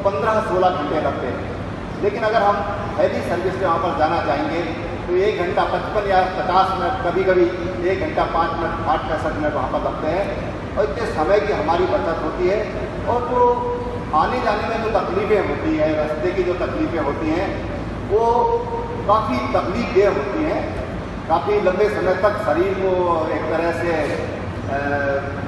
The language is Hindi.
15-16 घंटे लगते हैं। लेकिन अगर हम हैवी सर्विस में वहाँ पर जाना चाहेंगे तो 1 घंटा 55 या 50 मिनट, कभी कभी 1 घंटा 5 मिनट 60-65 मिनट वहाँ पर लगते हैं और इतने समय की हमारी बचत होती है। और जो आने जाने में जो तकलीफ़ें होती हैं, रास्ते की जो तकलीफ़ें होती हैं, वो काफ़ी तकलीफ़देह होती हैं। काफ़ी लंबे समय तक शरीर को एक तरह से